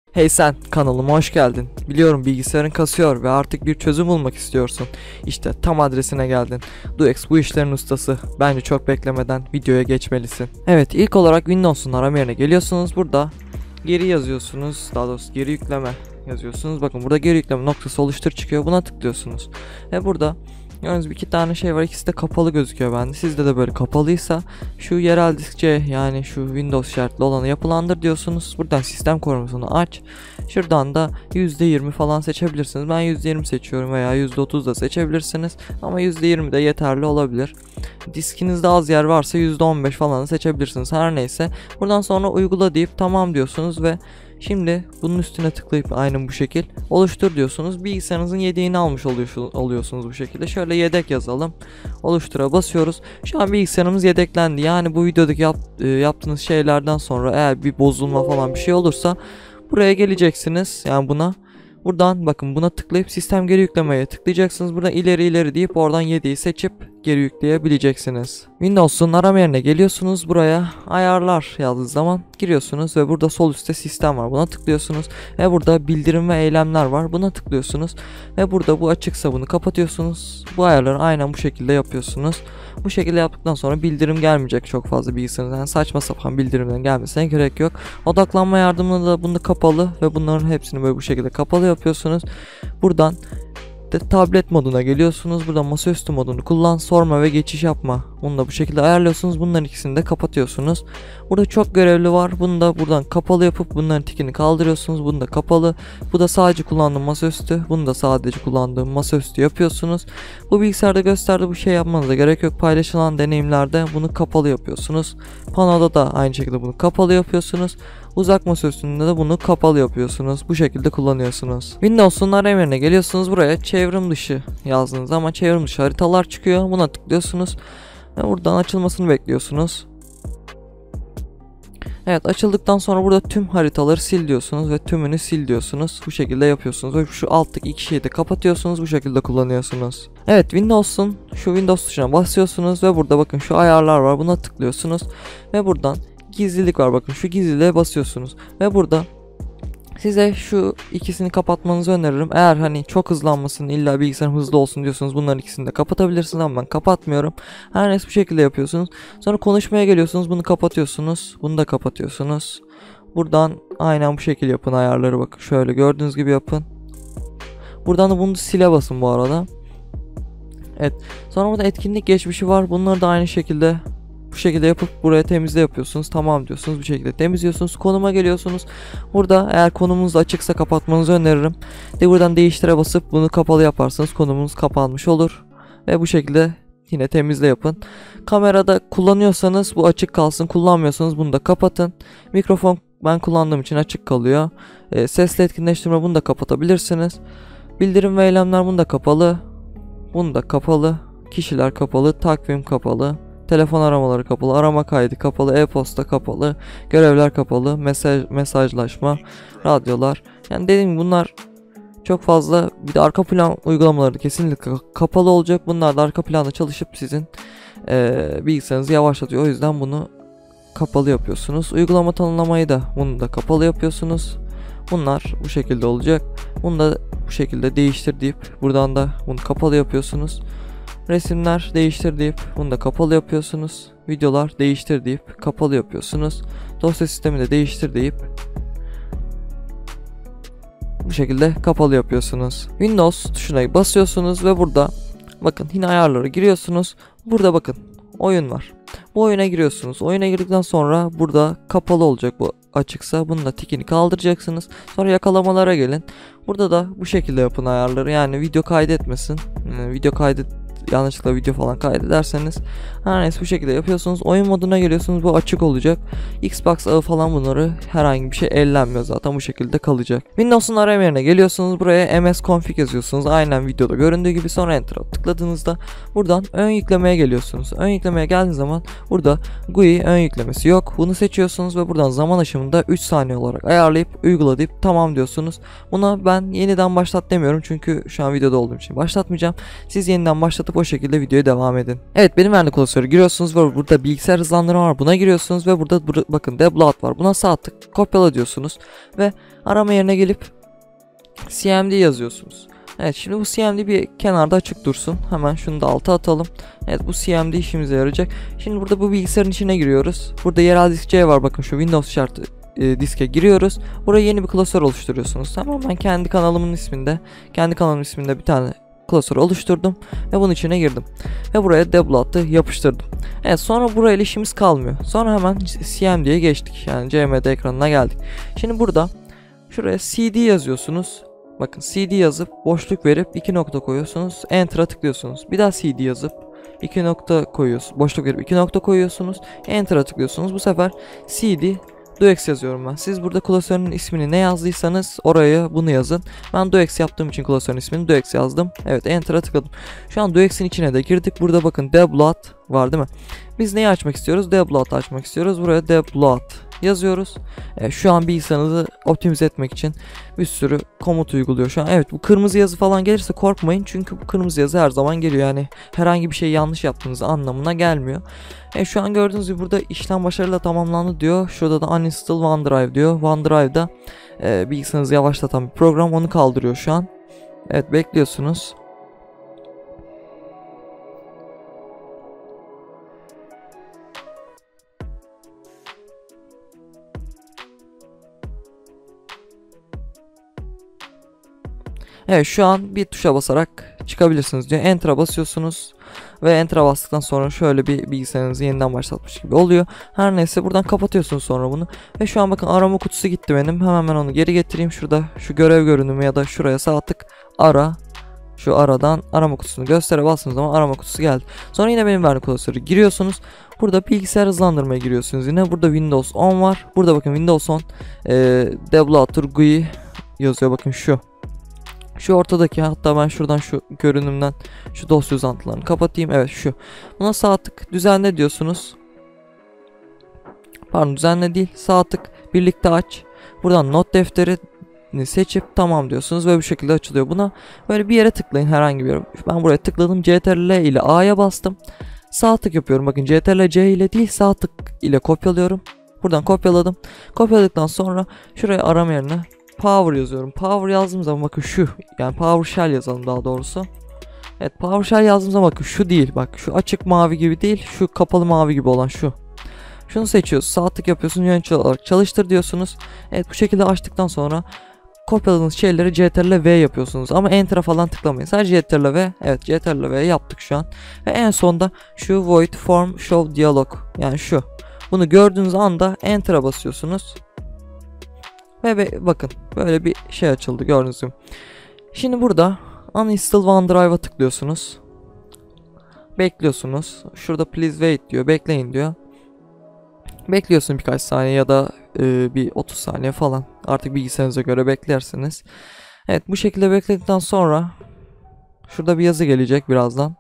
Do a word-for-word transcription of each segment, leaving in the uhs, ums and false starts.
Hey sen, kanalıma hoş geldin. Biliyorum bilgisayarın kasıyor ve artık bir çözüm bulmak istiyorsun. İşte tam adresine geldin. Duex bu işlerin ustası. Bence çok beklemeden videoya geçmelisin. Evet, ilk olarak Windows'un arama yerine geliyorsunuz. Burada geri yazıyorsunuz. Daha doğrusu geri yükleme yazıyorsunuz. Bakın burada geri yükleme noktası oluştur çıkıyor. Buna tıklıyorsunuz. Ve burada yalnız bir iki tane şey var. İkisi de kapalı gözüküyor bende. Sizde de böyle kapalıysa şu yerel disk C, yani şu Windows işaretli olanı yapılandır diyorsunuz. Buradan sistem korumasını aç. Şuradan da yüzde yirmi falan seçebilirsiniz. Ben yüzde yirmi seçiyorum veya yüzde otuz da seçebilirsiniz. Ama yüzde yirmi de yeterli olabilir. Diskinizde az yer varsa yüzde on beş falan seçebilirsiniz. Her neyse. Buradan sonra uygula deyip tamam diyorsunuz ve şimdi bunun üstüne tıklayıp aynen bu şekil oluştur diyorsunuz. Bilgisayarınızın yedeğini almış oluyorsunuz bu şekilde. Şöyle yedek yazalım. Oluştura basıyoruz. Şu an bilgisayarımız yedeklendi. Yani bu videodaki yap, e, yaptığınız şeylerden sonra eğer bir bozulma falan bir şey olursa buraya geleceksiniz. Yani buna buradan bakın buna tıklayıp sistem geri yüklemeye tıklayacaksınız. Burada ileri ileri deyip oradan yedeği seçip geri yükleyebileceksiniz. Windows'un arama yerine geliyorsunuz. Buraya ayarlar yazdığı zaman giriyorsunuz ve burada sol üstte sistem var. Buna tıklıyorsunuz ve burada bildirim ve eylemler var. Buna tıklıyorsunuz ve burada bu açıksa bunu kapatıyorsunuz. Bu ayarları aynen bu şekilde yapıyorsunuz. Bu şekilde yaptıktan sonra bildirim gelmeyecek çok fazla bilgisayarınızdan. Yani saçma sapan bildirimlerin gelmesine gerek yok. Odaklanma yardımını da bunu kapalı ve bunların hepsini böyle bu şekilde kapalı yapıyorsunuz. Buradan de tablet moduna geliyorsunuz. Burada masaüstü modunu kullan, sorma ve geçiş yapma. Bunu da bu şekilde ayarlıyorsunuz. Bunların ikisini de kapatıyorsunuz. Burada çok görevli var. Bunu da buradan kapalı yapıp bunların tikini kaldırıyorsunuz. Bunu da kapalı. Bu da sadece kullandığım masaüstü. Bunu da sadece kullandığım masaüstü yapıyorsunuz. Bu bilgisayarda gösterdiği bu şey yapmanıza gerek yok. Paylaşılan deneyimlerde bunu kapalı yapıyorsunuz. Panoda da aynı şekilde bunu kapalı yapıyorsunuz. Uzak masaüstünde de bunu kapalı yapıyorsunuz. Bu şekilde kullanıyorsunuz. Windows'un arama yerine geliyorsunuz. Buraya çevrim dışı yazdığınız zaman çevrim dışı haritalar çıkıyor. Buna tıklıyorsunuz. Ve buradan açılmasını bekliyorsunuz. Evet, açıldıktan sonra burada tüm haritaları sil diyorsunuz ve tümünü sil diyorsunuz. Bu şekilde yapıyorsunuz ve şu alttaki iki şeyi de kapatıyorsunuz. Bu şekilde kullanıyorsunuz. Evet, Windows'un şu Windows tuşuna basıyorsunuz ve burada bakın şu ayarlar var. Buna tıklıyorsunuz ve buradan gizlilik var, bakın şu gizliliğe basıyorsunuz ve burada size şu ikisini kapatmanızı öneririm. Eğer hani çok hızlanmasın, illa bilgisayarım hızlı olsun diyorsanız bunların ikisini de kapatabilirsiniz ama ben kapatmıyorum. Her neyse bu şekilde yapıyorsunuz. Sonra konuşmaya geliyorsunuz, bunu kapatıyorsunuz, bunu da kapatıyorsunuz. Buradan aynen bu şekilde yapın ayarları, bakın şöyle gördüğünüz gibi yapın. Buradan da bunu sile basın bu arada. Evet, sonra burada etkinlik geçmişi var, bunları da aynı şekilde bu şekilde yapıp buraya temizle yapıyorsunuz. Tamam diyorsunuz. Bu şekilde temizliyorsunuz. Konuma geliyorsunuz. Burada eğer konumunuz açıksa kapatmanızı öneririm. De buradan değiştire basıp bunu kapalı yaparsanız konumunuz kapanmış olur. Ve bu şekilde yine temizle yapın. Kamerada kullanıyorsanız bu açık kalsın. Kullanmıyorsanız bunu da kapatın. Mikrofon ben kullandığım için açık kalıyor. E, sesli etkinleştirme, bunu da kapatabilirsiniz. Bildirim ve eylemler, bunu da kapalı. Bunu da kapalı. Kişiler kapalı. Takvim kapalı. Telefon aramaları kapalı, arama kaydı kapalı, e-posta kapalı, görevler kapalı, mesaj mesajlaşma, radyolar. Yani dediğim gibi bunlar çok fazla. Bir de arka plan uygulamaları kesinlikle kapalı olacak. Bunlar da arka planda çalışıp sizin e, bilgisayarınızı yavaşlatıyor. O yüzden bunu kapalı yapıyorsunuz. Uygulama tanımlamayı da bunu da kapalı yapıyorsunuz. Bunlar bu şekilde olacak. Bunu da bu şekilde değiştir deyip buradan da bunu kapalı yapıyorsunuz. Resimler değiştir deyip bunu da kapalı yapıyorsunuz. Videolar değiştir deyip kapalı yapıyorsunuz. Dosya sistemi de değiştir deyip bu şekilde kapalı yapıyorsunuz. Windows tuşuna basıyorsunuz ve burada bakın yine ayarlara giriyorsunuz. Burada bakın oyun var. Bu oyuna giriyorsunuz. Oyuna girdikten sonra burada kapalı olacak, bu açıksa bunun da tikini kaldıracaksınız. Sonra yakalamalara gelin. Burada da bu şekilde yapın ayarları. Yani video kaydetmesin. Yani video kaydet yanlışlıkla video falan kaydederseniz, her neyse bu şekilde yapıyorsunuz. Oyun moduna geliyorsunuz, bu açık olacak. Xbox ağı falan, bunları herhangi bir şey ellenmiyor, zaten bu şekilde kalacak. Windows'un arama yerine geliyorsunuz, buraya msconfig yazıyorsunuz aynen videoda göründüğü gibi, sonra enter'a tıkladığınızda buradan ön yüklemeye geliyorsunuz. Ön yüklemeye geldiğiniz zaman burada G U I ön yüklemesi yok, bunu seçiyorsunuz ve buradan zaman aşımında üç saniye olarak ayarlayıp uygula deyip tamam diyorsunuz. Buna ben yeniden başlat demiyorum çünkü şu an videoda olduğum için başlatmayacağım. Siz yeniden başlatıp kapatıp o şekilde videoya devam edin. Evet, benim verdiğim klasörü giriyorsunuz ve burada bilgisayar hızlandırma var, buna giriyorsunuz ve burada bur bakın debloat var, buna sağ tık kopyala diyorsunuz ve arama yerine gelip C M D yazıyorsunuz. Evet, şimdi bu C M D bir kenarda açık dursun. Hemen şunu da alta atalım. Evet, bu C M D işimize yarayacak. Şimdi burada bu bilgisayarın içine giriyoruz. Burada yerel disk C var, bakın şu Windows şartı e, diske giriyoruz. Buraya yeni bir klasör oluşturuyorsunuz. Tamam, ben kendi kanalımın isminde, kendi kanalımın isminde bir tane klasör oluşturdum ve bunun içine girdim. Ve buraya debloat'ı yapıştırdım. Evet, sonra burayla işimiz kalmıyor. Sonra hemen C M D'ye geçtik. Yani C M D ekranına geldik. Şimdi burada şuraya C D yazıyorsunuz. Bakın C D yazıp boşluk verip iki nokta koyuyorsunuz. Enter'a tıklıyorsunuz. Bir daha C D yazıp iki nokta koyuyorsunuz. Boşluk verip iki nokta koyuyorsunuz. Enter'a tıklıyorsunuz. Bu sefer C D DueX yazıyorum ben. Siz burada klasörün ismini ne yazdıysanız oraya bunu yazın. Ben DueX yaptığım için klasörün ismini DueX yazdım. Evet, Enter'a tıkladım. Şu an DueX'in içine de girdik. Burada bakın debloat var değil mi? Biz neyi açmak istiyoruz? Debloat açmak istiyoruz. Buraya debloat yazıyoruz. E, şu an bilgisayarınızı optimize etmek için bir sürü komut uyguluyor şu an. Evet, bu kırmızı yazı falan gelirse korkmayın. Çünkü bu kırmızı yazı her zaman geliyor. Yani herhangi bir şey yanlış yaptığınız anlamına gelmiyor. E, şu an gördüğünüz gibi burada işlem başarıyla tamamlandı diyor. Şurada da uninstall OneDrive diyor. OneDrive'da e, bilgisayarınızı yavaşlatan bir program, onu kaldırıyor şu an. Evet, bekliyorsunuz. Evet, şu an bir tuşa basarak çıkabilirsiniz diyor. Enter'a basıyorsunuz ve Enter'a bastıktan sonra şöyle bir bilgisayarınızı yeniden başlatmış gibi oluyor. Her neyse, buradan kapatıyorsunuz sonra bunu. Ve şu an bakın arama kutusu gitti benim. Hemen ben onu geri getireyim. Şurada şu görev görünümü ya da şuraya sağ tık ara. Şu aradan arama kutusunu göstere bastığınız zaman arama kutusu geldi. Sonra yine benim verdiğim klasörü giriyorsunuz. Burada bilgisayar hızlandırmaya giriyorsunuz yine. Burada Windows on var. Burada bakın Windows on e, Debloater G U I yazıyor, bakın şu. Şu ortadaki, hatta ben şuradan şu görünümden şu dosya uzantılarını kapatayım. Evet, şu. Buna sağ tık düzenle diyorsunuz. Pardon, düzenle değil, sağ tık birlikte aç. Buradan not defterini seçip tamam diyorsunuz ve bu şekilde açılıyor. Buna böyle bir yere tıklayın, herhangi bir yere. Ben buraya tıkladım, Ctrl ile A'ya bastım. Sağ tık yapıyorum, bakın Ctrl C ile değil, sağ tık ile kopyalıyorum. Buradan kopyaladım. Kopyaladıktan sonra şuraya arama yerine Power yazıyorum. Power yazdığım zaman bakın şu. Yani PowerShell yazalım daha doğrusu. Evet, PowerShell yazdığım zaman bakın şu değil. Bak şu açık mavi gibi değil. Şu kapalı mavi gibi olan şu. Şunu seçiyorsunuz. Sağ tık yapıyorsunuz. Yönetici olarak çalıştır diyorsunuz. Evet, bu şekilde açtıktan sonra kopyaladığınız şeyleri Ctrl V yapıyorsunuz. Ama Enter'a falan tıklamayın. Sadece Ctrl V. Evet, Ctrl V yaptık şu an. Ve en sonda şu Void Form Show Dialog. Yani şu. Bunu gördüğünüz anda Enter'a basıyorsunuz. Ve be, bakın böyle bir şey açıldı, gördüğünüz gibi. Şimdi burada Uninstall OneDrive'a tıklıyorsunuz. Bekliyorsunuz. Şurada please wait diyor. Bekleyin diyor. Bekliyorsun birkaç saniye ya da e, bir otuz saniye falan. Artık bilgisayarınıza göre beklersiniz. Evet, bu şekilde bekledikten sonra şurada bir yazı gelecek birazdan.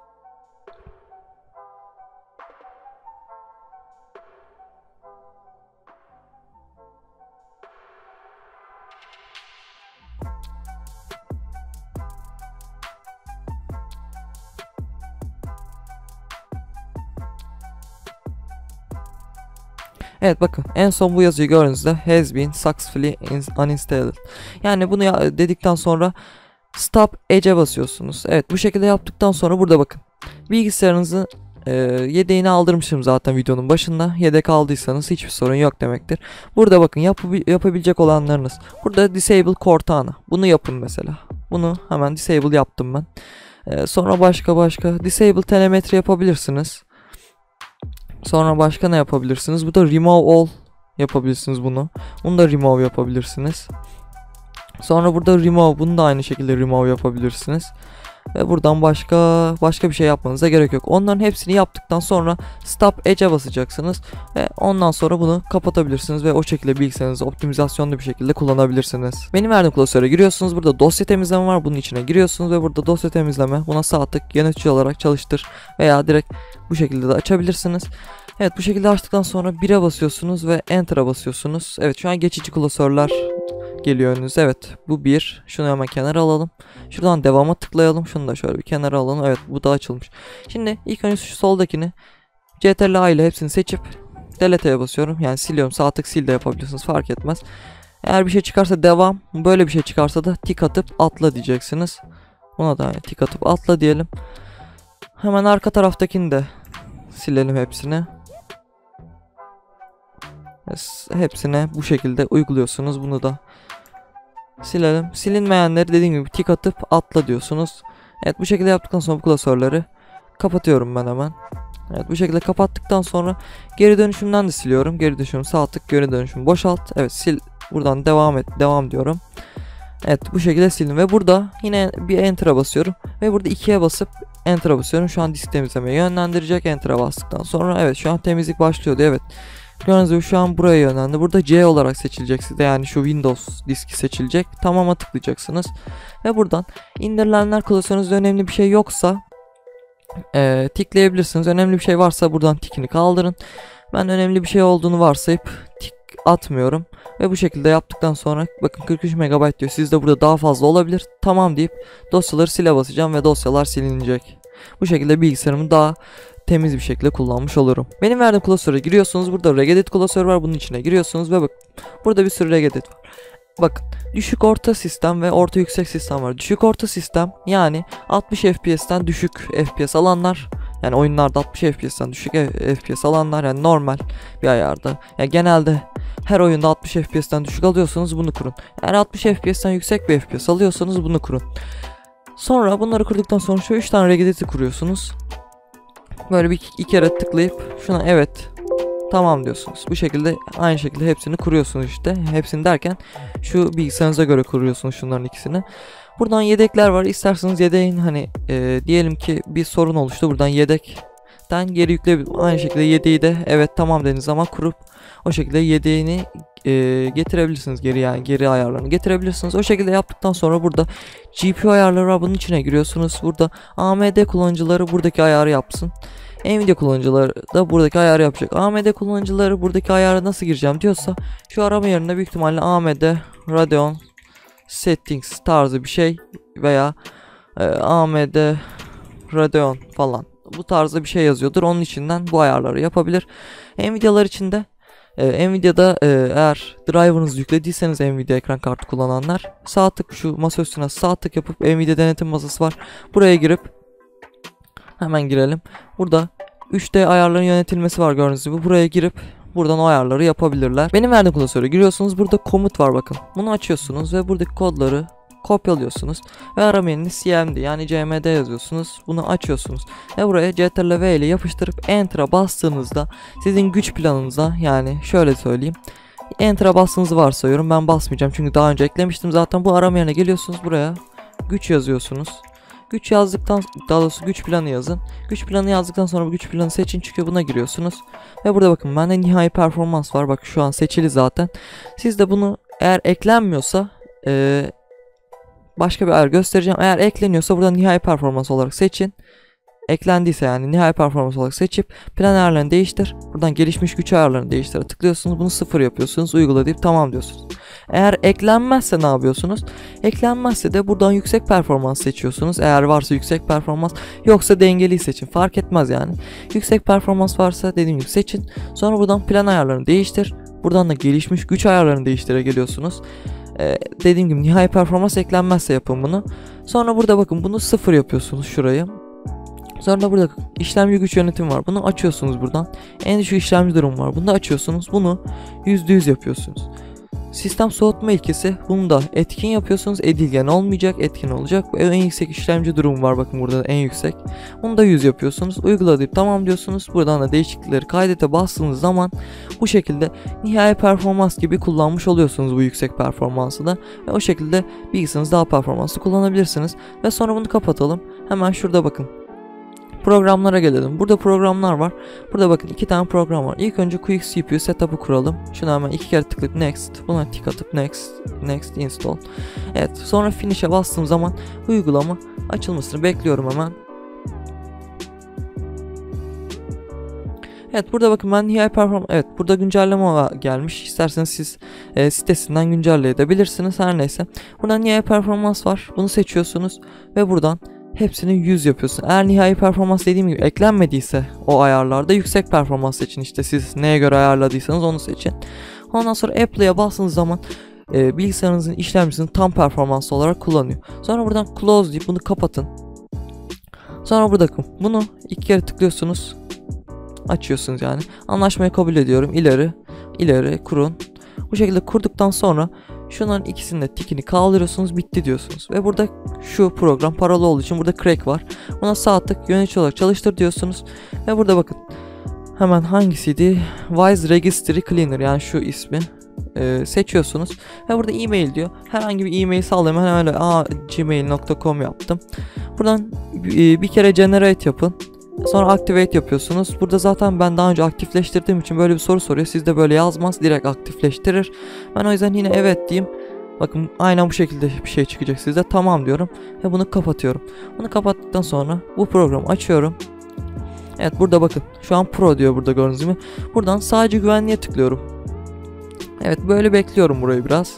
Evet, bakın en son bu yazıyı gördüğünüzde has been successfully uninstalled. Yani bunu ya dedikten sonra stop edge'e basıyorsunuz. Evet, bu şekilde yaptıktan sonra burada bakın bilgisayarınızı e, yedeğini aldırmışım zaten videonun başında. Yedek aldıysanız hiçbir sorun yok demektir. Burada bakın yap yapabilecek olanlarınız. Burada disable Cortana. Bunu yapın mesela. Bunu hemen disable yaptım ben. E, sonra başka başka disable telemetri yapabilirsiniz. Sonra başka ne yapabilirsiniz? Bu da remove all yapabilirsiniz bunu. Bunu da remove yapabilirsiniz. Sonra burada remove, bunu da aynı şekilde remove yapabilirsiniz. Ve buradan başka başka bir şey yapmanıza gerek yok. Onların hepsini yaptıktan sonra stop edge'e basacaksınız. Ve ondan sonra bunu kapatabilirsiniz ve o şekilde bilgisayarınızı optimizasyonlu bir şekilde kullanabilirsiniz. Benim verdiğim klasöre giriyorsunuz. Burada dosya temizleme var. Bunun içine giriyorsunuz ve burada dosya temizleme. Buna sağ tık yönetici olarak çalıştır veya direkt bu şekilde de açabilirsiniz. Evet, bu şekilde açtıktan sonra bire basıyorsunuz ve Enter'a basıyorsunuz. Evet, şu an geçici klasörler geliyor önünüze. Evet, bu bir. Şunu hemen kenara alalım. Şuradan devama tıklayalım. Şunu da şöyle bir kenara alalım. Evet, bu da açılmış. Şimdi ilk önce şu soldakini Ctrl A ile hepsini seçip delete'ye basıyorum. Yani siliyorum. Sağ tık sil de yapabilirsiniz, fark etmez. Eğer bir şey çıkarsa devam, böyle bir şey çıkarsa da tik atıp atla diyeceksiniz. Buna da yani tik atıp atla diyelim. Hemen arka taraftakini de silelim hepsini. Hepsine bu şekilde uyguluyorsunuz. Bunu da silelim. Silinmeyenleri dediğim gibi tik atıp atla diyorsunuz. Evet, bu şekilde yaptıktan sonra bu klasörleri kapatıyorum ben hemen. Evet, bu şekilde kapattıktan sonra geri dönüşümden de siliyorum. Geri dönüşüm sağ tık, geri dönüşüm boşalt. Evet, sil, buradan devam et, devam diyorum. Evet, bu şekilde sildim ve burada yine bir enter'a basıyorum ve burada ikiye basıp enter'a basıyorum. Şu an disk temizlemeye yönlendirecek. Enter'a bastıktan sonra evet, şu an temizlik başlıyordu. Evet, gördüğünüz gibi şu an buraya yönlendi. Burada C olarak seçilecek size, yani şu Windows diski seçilecek. Tamam'a tıklayacaksınız ve buradan indirilenler klasörünüzde önemli bir şey yoksa e, tikleyebilirsiniz. Önemli bir şey varsa buradan tikini kaldırın. Ben önemli bir şey olduğunu varsayıp tik atmıyorum ve bu şekilde yaptıktan sonra bakın kırk üç megabayt diyor. Sizde burada daha fazla olabilir. Tamam deyip dosyaları sile basacağım ve dosyalar silinecek. Bu şekilde bilgisayarımı daha temiz bir şekilde kullanmış olurum. Benim verdiğim klasöre giriyorsunuz. Burada regedit klasörü var. Bunun içine giriyorsunuz ve bak, burada bir sürü regedit var. Bakın, düşük orta sistem ve orta yüksek sistem var. Düşük orta sistem yani altmış F P S'ten düşük F P S alanlar, yani oyunlarda altmış F P S'ten düşük F P S alanlar, yani normal bir ayarda. Yani genelde her oyunda altmış F P S'ten düşük alıyorsanız bunu kurun. Eğer altmış F P S'ten yüksek bir F P S alıyorsanız bunu kurun. Sonra bunları kurduktan sonra şu üç tane regedit'i kuruyorsunuz. Böyle bir iki kere tıklayıp şuna evet tamam diyorsunuz. Bu şekilde aynı şekilde hepsini kuruyorsunuz işte. Hepsini derken şu bilgisayarınıza göre kuruyorsunuz şunların ikisini. Buradan yedekler var. İsterseniz yedeğin hani e, diyelim ki bir sorun oluştu. Buradan yedekten geri yükleyebilirsiniz. Aynı şekilde yedeği de evet tamam dediğiniz zaman kurup o şekilde yedeğini e, getirebilirsiniz geri, yani geri ayarlarını getirebilirsiniz. O şekilde yaptıktan sonra burada G P U ayarları var. Bunun içine giriyorsunuz. Burada A M D kullanıcıları buradaki ayarı yapsın. Nvidia kullanıcıları da buradaki ayarı yapacak. A M D kullanıcıları buradaki ayarı nasıl gireceğim diyorsa şu arama yerine büyük ihtimalle A M D Radeon Settings tarzı bir şey veya e, A M D Radeon falan bu tarzda bir şey yazıyordur. Onun içinden bu ayarları yapabilir. Nvidia'lar içinde e, Nvidia'da e, eğer driver'ınızı yüklediyseniz Nvidia ekran kartı kullananlar sağ tık, şu masa üstüne sağ tık yapıp Nvidia denetim masası var. Buraya girip hemen girelim. Burada üç D ayarların yönetilmesi var gördüğünüz gibi. Buraya girip buradan o ayarları yapabilirler. Benim verdiğim klasöre giriyorsunuz. Burada komut var bakın. Bunu açıyorsunuz ve buradaki kodları kopyalıyorsunuz. Ve arama yerine C M D yani C M D yazıyorsunuz. Bunu açıyorsunuz. Ve buraya Ctrl V ile yapıştırıp Enter'a bastığınızda sizin güç planınıza, yani şöyle söyleyeyim. Enter'a bastığınızı varsayıyorum. Ben basmayacağım çünkü daha önce eklemiştim. Zaten bu arama yerine geliyorsunuz. Buraya güç yazıyorsunuz. Güç yazdıktan, daha doğrusu güç planı yazın. Güç planı yazdıktan sonra bu güç planı seçin, çünkü buna giriyorsunuz. Ve burada bakın bende nihai performans var. Bak şu an seçili zaten. Siz de bunu eğer eklenmiyorsa ee, başka bir ayar göstereceğim. Eğer ekleniyorsa burada nihai performans olarak seçin. Eklendiyse yani nihai performans olarak seçip plan ayarlarını değiştir. Buradan gelişmiş güç ayarlarını değiştir tıklıyorsunuz. Bunu sıfır yapıyorsunuz. Uygula deyip tamam diyorsunuz. Eğer eklenmezse ne yapıyorsunuz? Eklenmezse de buradan yüksek performans seçiyorsunuz. Eğer varsa yüksek performans, yoksa dengeli seçin. Fark etmez yani. Yüksek performans varsa dediğim gibi seçin. Sonra buradan plan ayarlarını değiştir. Buradan da gelişmiş güç ayarlarını değiştire geliyorsunuz. Ee, dediğim gibi nihai performans eklenmezse yapın bunu. Sonra burada bakın bunu sıfır yapıyorsunuz şurayı. Sonra da burada işlemci güç yönetimi var. Bunu açıyorsunuz buradan. En düşük işlemci durum var. Bunu da açıyorsunuz. Bunu yüzde yüz yapıyorsunuz. Sistem soğutma ilkesi. Bunu da etkin yapıyorsunuz. Edilgen olmayacak, etkin olacak. En yüksek işlemci durumu var. Bakın burada da en yüksek. Bunu da yüz yapıyorsunuz. Uygula deyip tamam diyorsunuz. Buradan da değişiklikleri kaydete bastığınız zaman bu şekilde nihai performans gibi kullanmış oluyorsunuz bu yüksek performansı da. Ve o şekilde bilgisayarınızı daha performanslı kullanabilirsiniz. Ve sonra bunu kapatalım. Hemen şurada bakın. Programlara gelelim. Burada programlar var. Burada bakın iki tane program var. İlk önce Quick C P U setup'ı kuralım. Şunu hemen iki kere tıklayıp next. Buna tik atıp next. Next install. Evet. Sonra finish'e bastığım zaman uygulama açılmasını bekliyorum hemen. Evet, burada bakın ben nihai performans, evet burada güncelleme gelmiş. İsterseniz siz e, sitesinden güncelleyebilirsiniz. Her neyse. Buradan nihai performans var. Bunu seçiyorsunuz ve buradan hepsini yüz yapıyorsun. Eğer nihai performans dediğim gibi eklenmediyse o ayarlarda yüksek performans seçin. İşte siz neye göre ayarladıysanız onu seçin. Ondan sonra Apply'a bastığınız zaman e, bilgisayarınızın işlemcisini tam performanslı olarak kullanıyor. Sonra buradan close deyip bunu kapatın. Sonra burada bunu iki kere tıklıyorsunuz. Açıyorsunuz yani. Anlaşmayı kabul ediyorum. İleri, ileri kurun. Bu şekilde kurduktan sonra şunların ikisinin de tikini kaldırıyorsunuz, bitti diyorsunuz. Ve burada şu program paralı olduğu için burada crack var. Buna sağ tık yönetici olarak çalıştır diyorsunuz. Ve burada bakın hemen hangisiydi? Wise Registry Cleaner, yani şu ismi e, seçiyorsunuz. Ve burada e-mail diyor. Herhangi bir e-mail sağlayayım. Hemen öyle a gmail nokta com yaptım. Buradan e, bir kere generate yapın. Sonra activate yapıyorsunuz. Burada zaten ben daha önce aktifleştirdiğim için böyle bir soru soruyor. Siz de böyle yazmaz, direkt aktifleştirir. Ben o yüzden yine evet diyeyim. Bakın aynen bu şekilde bir şey çıkacak sizde. Tamam diyorum ve bunu kapatıyorum. Bunu kapattıktan sonra bu programı açıyorum. Evet, burada bakın şu an Pro diyor burada, gördüğünüz gibi. Buradan sadece güvenliğe tıklıyorum. Evet, böyle bekliyorum burayı biraz.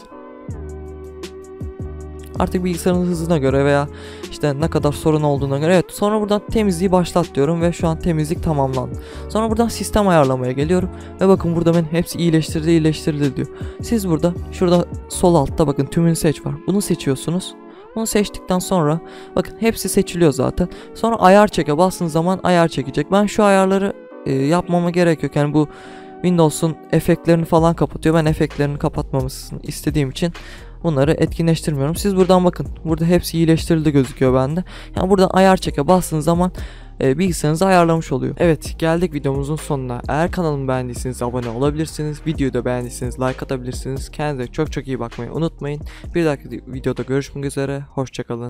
Artık bilgisayarın hızına göre veya işte ne kadar sorun olduğuna göre. Evet, sonra buradan temizliği başlat diyorum ve şu an temizlik tamamlandı. Sonra buradan sistem ayarlamaya geliyorum ve bakın burada benim hepsi iyileştirdi iyileştirdi diyor. Siz burada şurada sol altta bakın tümünü seç var. Bunu seçiyorsunuz. Bunu seçtikten sonra bakın hepsi seçiliyor zaten. Sonra ayar çeke bastığınız zaman ayar çekecek. Ben şu ayarları e, yapmama gerek yok. Yani bu Windows'un efektlerini falan kapatıyor. Ben efektlerini kapatmamasını istediğim için bunları etkinleştirmiyorum. Siz buradan bakın. Burada hepsi iyileştirildi gözüküyor bende. Yani buradan ayar çeke bastığınız zaman e, bilgisayarınızı ayarlamış oluyor. Evet, geldik videomuzun sonuna. Eğer kanalımı beğendiyseniz abone olabilirsiniz. Videoyu da beğendiyseniz like atabilirsiniz. Kendinize çok çok iyi bakmayı unutmayın. Bir dahaki videoda görüşmek üzere. Hoşçakalın.